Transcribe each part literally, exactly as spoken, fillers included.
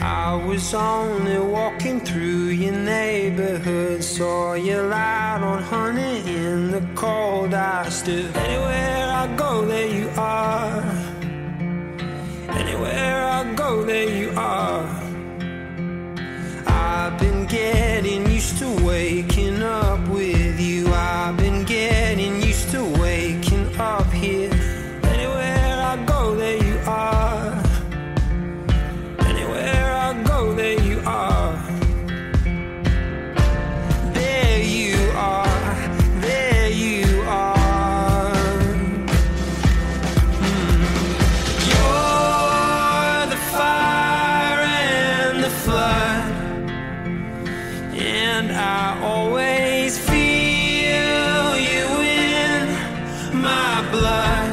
I was only walking through your neighborhood, saw you light on honey in the cold. I stood. Anywhere I go, there you are. Anywhere I go, there you are. I've been getting used to waking up with you. I've been getting used to waking up here. Anywhere I go, there you are. Anywhere I go, there you are. There you are. There you are. Mm. You're the fire and the flood, and I always feel you in my blood.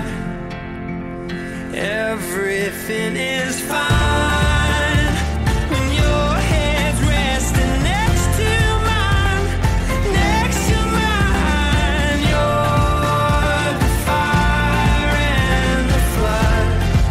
Everything is fine when your head's resting next to mine, next to mine. You're the fire and the flood.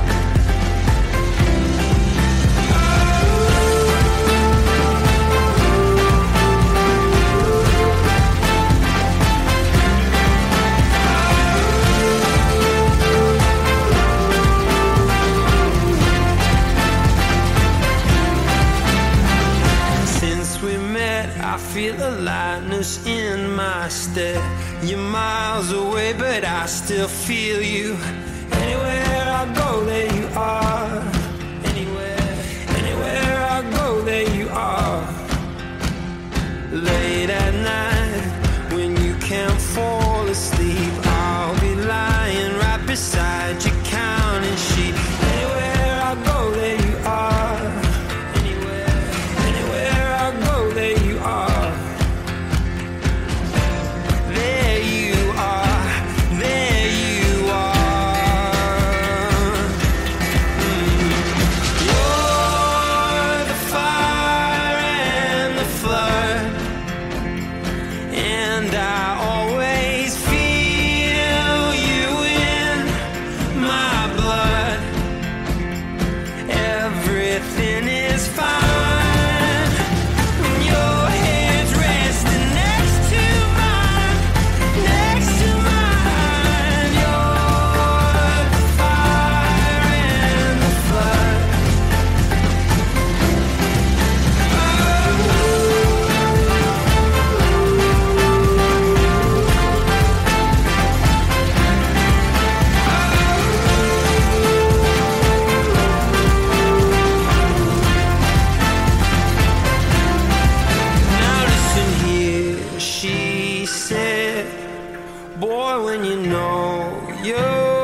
I feel a lightness in my step. You're miles away, but I still feel you. Anywhere I go, there you are. Anywhere, anywhere I go, there you are. Late at night, when you can't fall asleep, I'll be lying right beside you, counting sheep. Anywhere I go, there you are. Anywhere, anywhere I go, there you are. Boy, when you know you